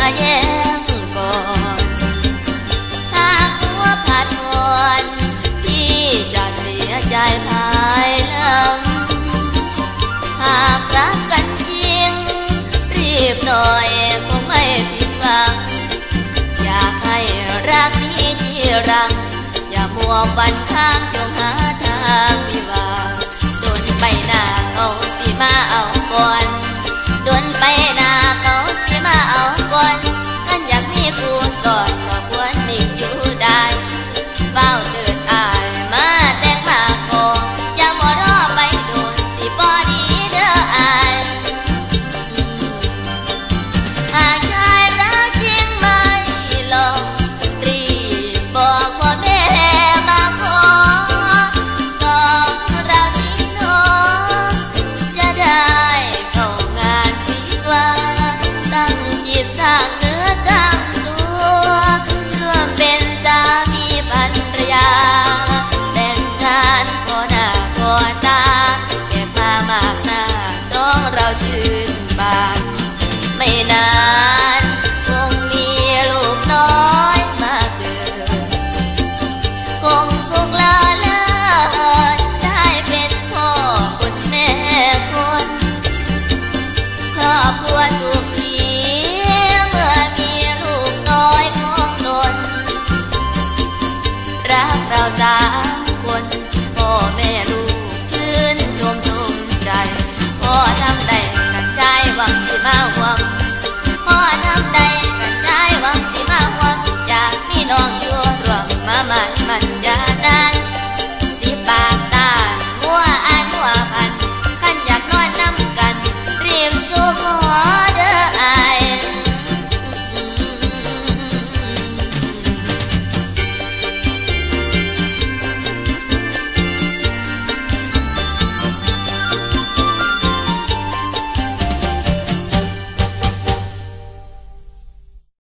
แย่งก่อนหากหัวผัดผ่อนที่จะเสียใจภายหลังหากรักกันจริงรีบหน่อยคงไม่ผิดหวังอยากให้รักนี้ที่รังอย่ามัวฝันข้างจงหาทางวิวาโดนไปหน้าเขาสิมาเอาก่อนโดนไปหน้าเขาสิมาเอาก่อนกันอยากมีกูสอนก็ควรนิ่งอยู่ได้เฝ้าตื่นอายมาแต่งมาขออย่ามัวรอไปโดนสิบ่ดีเด้ออายหากชายรักจริงไม่หลอกรีบบอกพ่อแม่มาขอสองเรานี้เนาะจะได้เข้างานวิวาตั้งจิตสร้าง